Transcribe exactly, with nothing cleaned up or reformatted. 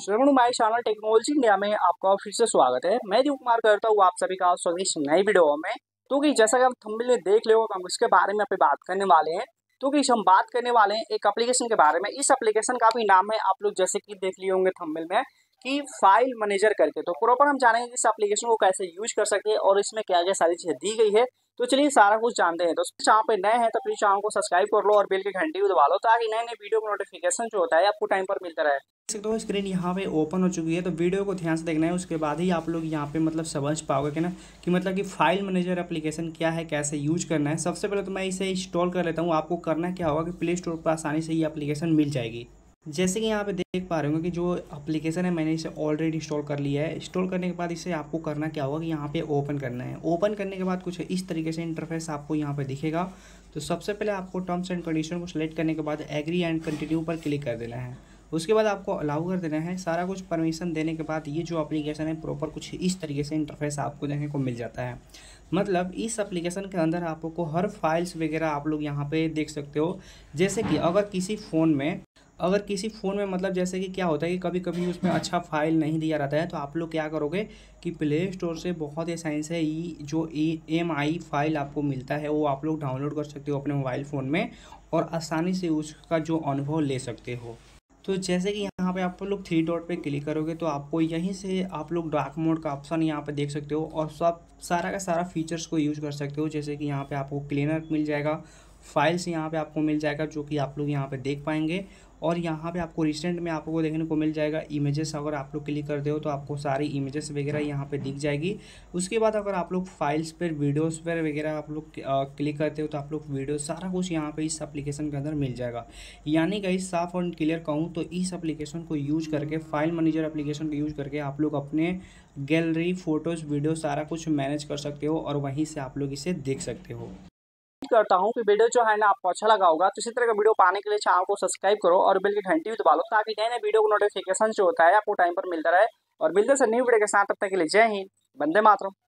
Shravan my channel Technology India में आपका फिर से स्वागत है। मैं दीप कुमार करता हूँ आप सभी का स्वागत इस नई वीडियो में। तो कि जैसा कि आप थंबनेल में देख ले हो तो हम इसके बारे में बात करने वाले हैं। तो कि हम बात करने वाले हैं एक एप्लीकेशन के बारे में। इस एप्लीकेशन का भी नाम है, आप लोग जैसे कि देख लिए होंगे थंबनेल में, कि फाइल मैनेजर करके। तो प्रॉपर हम जानेंगे कि इस एप्लीकेशन को कैसे यूज कर सकते हैं और इसमें क्या क्या सारी चीजें दी गई है। तो चलिए सारा कुछ जानते हैं। तो चैनल पे नए हैं तो प्लीज चैनल को सब्सक्राइब कर लो और बेल की घंटी भी दबा लो ताकि नए नए वीडियो का नोटिफिकेशन जो होता है आपको टाइम पर मिलता रहे। तो स्क्रीन यहाँ पे ओपन हो चुकी है, तो वीडियो को ध्यान से देखना है, उसके बाद ही आप लोग यहाँ पे मतलब समझ पाओगे कि ना कि मतलब कि फाइल मैनेजर एप्लीकेशन क्या है, कैसे यूज करना है। सबसे पहले तो मैं इसे इंस्टॉल कर लेता हूँ। आपको करना क्या होगा कि प्ले स्टोर पर आसानी से ये एप्लीकेशन मिल जाएगी। जैसे कि यहाँ पे देख पा रहे हो कि जो एप्लीकेशन है मैंने इसे ऑलरेडी इंस्टॉल कर लिया है। इंस्टॉल करने के बाद इसे आपको करना क्या होगा कि यहाँ पे ओपन करना है। ओपन करने के बाद कुछ इस तरीके से इंटरफेस आपको यहाँ पे दिखेगा। तो सबसे पहले आपको टर्म्स एंड कंडीशन को सिलेक्ट करने के बाद एग्री एंड कंटिन्यू पर क्लिक कर देना है। उसके बाद आपको अलाउ कर देना है। सारा कुछ परमिशन देने के बाद ये जो एप्लीकेशन है प्रॉपर कुछ इस तरीके से इंटरफेस आपको देखने को मिल जाता है। मतलब इस एप्लीकेशन के अंदर आपको हर फाइल्स वगैरह आप लोग यहाँ पे देख सकते हो। जैसे कि अगर किसी फ़ोन में अगर किसी फ़ोन में मतलब जैसे कि क्या होता है कि कभी कभी उसमें अच्छा फाइल नहीं दिया रहता है, तो आप लोग क्या करोगे कि प्ले स्टोर से बहुत ही आसानी से ये जो ए एम आई फाइल आपको मिलता है वो आप लोग डाउनलोड कर सकते हो अपने मोबाइल फ़ोन में और आसानी से उसका जो अनुभव ले सकते हो। तो जैसे कि यहाँ पे आप लोग थ्री डॉट पे क्लिक करोगे तो आपको यहीं से आप लोग डार्क मोड का ऑप्शन यहाँ पे देख सकते हो और सब सारा का सारा फीचर्स को यूज़ कर सकते हो। जैसे कि यहाँ पे आपको क्लीनर मिल जाएगा, फाइल्स यहाँ पे आपको मिल जाएगा जो कि आप लोग यहाँ पे देख पाएंगे। और यहाँ पे आपको रिसेंट में आपको देखने को मिल जाएगा इमेजेस। अगर आप लोग क्लिक करते हो तो आपको सारी इमेजेस वगैरह यहाँ पे दिख जाएगी। उसके बाद अगर आप लोग फाइल्स पर वीडियोस पर वगैरह आप लोग क्लिक करते हो तो आप लोग वीडियो सारा कुछ यहाँ पे इस एप्लीकेशन के अंदर मिल जाएगा। यानी कि साफ और क्लियर कहूँ तो इस एप्लीकेशन को यूज करके, फाइल मैनेजर एप्लीकेशन को यूज करके आप लोग अपने गैलरी, फोटोज़, वीडियो सारा कुछ मैनेज कर सकते हो और वहीं से आप लोग इसे देख सकते हो। करता हूँ कि वीडियो जो है ना आपको अच्छा लगा होगा। तो इसी तरह का वीडियो पाने के लिए चैनल को सब्सक्राइब करो और बेल की घंटी भी दबा लो ताकि नए नए वीडियो का नोटिफिकेशन जो होता है आपको टाइम पर मिलता रहे। और मिलते से न्यू वीडियो के साथ, तब तक के लिए जय हिंद, वंदे मातरम।